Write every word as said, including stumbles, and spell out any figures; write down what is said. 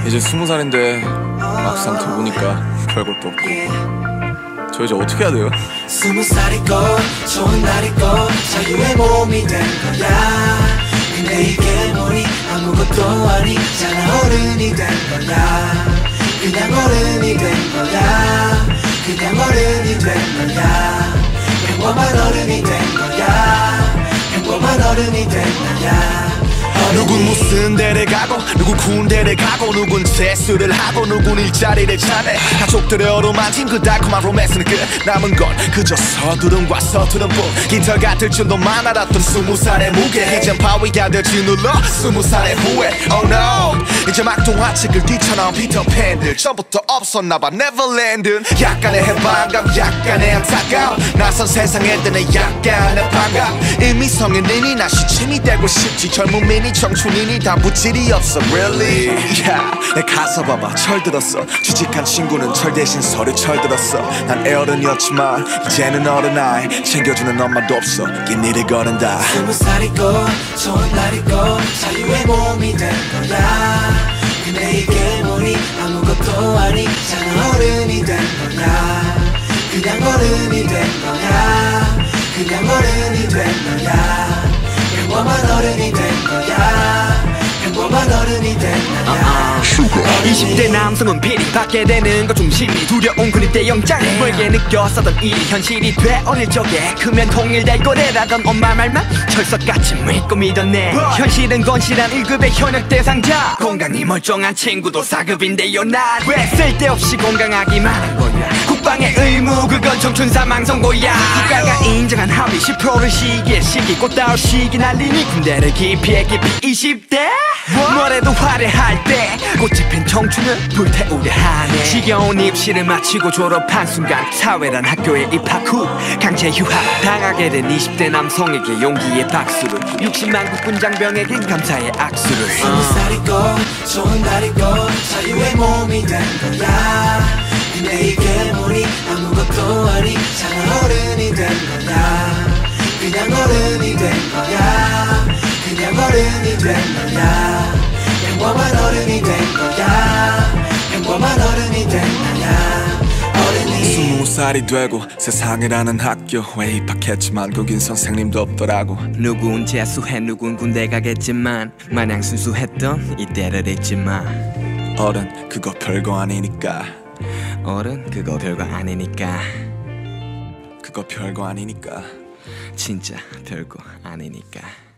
이제 스무 살인데 막상 더 보니까 별것도 없고. 저 이제 어떻게 해야 돼요? 스무 살이고 좋은 날이고 자유의 몸이 된 거야. 근데 이게 뭐니 아무것도 아니잖아. 어른이 된 거야. 그냥 어른이 된 거야. 그냥 어른이 된 거야. 평범한 어른이 된 거야. 평범한 어른이 된 거야. 누군 무슨 데를 가고 누군 군대를 가고 누군 재수를 하고 누군 일자리를 찾네. 가족들의 어루만진 그 달콤한 로맨스는 끝. 남은 건 그저 서두름과 서투른 뿐. 깃털 같을 줄로만 알았던 스무 살의 무게 이젠 바위가 될지 눌러 스무 살의 후회. Oh no 이제 막 동화책을 뛰쳐나온 피터팬들 전부터 없었나봐. 네버랜드는 약간의 해방감 약간의 안타까움 낯선 세상에 드는 약간의 반감. 이미 성인이니 나 시침이 되고 싶지. 젊음이니 청춘이니 다 부질이 없어 really. yeah. 내 가서 봐봐 철들었어. 취직한 친구는 철 대신 서류 철들었어. 난 애어른이었지만 이제는 어른 아이 챙겨주는 엄마도 없어. 긴 일을 거른다. 스무 살이고 좋은 날이고 자유의 몸이 된 거야. 근데 이게 뭐니 아무것도 아니잖아. 어른이 된 거야. 그냥 어른이 된 거야. 그냥 어른이 된 거야. 평범한 어른이 된 거야. 평범한 어른이 된 거야. 이십 대 남성은 비리 받게 되는 것 중심이 두려운 그립대 영장. 멀게 느꼈었던 일이 현실이 돼. 어릴 적에 크면 통일될 거래라던 엄마 말만 철석같이 믿고 믿었네. 현실은 건실한 일 급의 현역 대상자. 건강이 멀쩡한 친구도 사 급인데요. 난 왜 쓸데없이 건강하기만 한 거야. 국방의 의무 그건 청춘 사망 선고야. 국가가 인정한 합의 십 퍼센트를 시기에 시기 꽃다울 시기 날리니 군대를 기피해 기피 이십 대 뭐래도 화려할 때 꽃이 핀 청춘을 불태우려 하네. 지겨운 입시를 마치고 졸업한 순간 사회란 학교에 입학 후 강제 휴학 당하게 된 이십 대 남성에게 용기의 박수를 육십만 국군 장병에겐 감사의 악수를. 스무 살이고 좋은 날이고 자유의 몸이 된 거야. 근데 이게 뭐니 아무것도 아니잖아. 어른이 된 거야. 그냥 어른이 된 거야. 그냥 어른이 된 거야. 평범한 어른이 된 거야. 평범한 어른이 된 거야. 어른이 스무 살이 되고 세상을 아는 학교에 입학했지만 거긴 선생님도 없더라고. 누군 재수해 누군 군대 가겠지만 마냥 순수했던 이때를 잊지마. 어른 그거 별거 아니니까. 어른 그거 별거 아니니까. 그거 별거 아니니까. 진짜 별거 아니니까.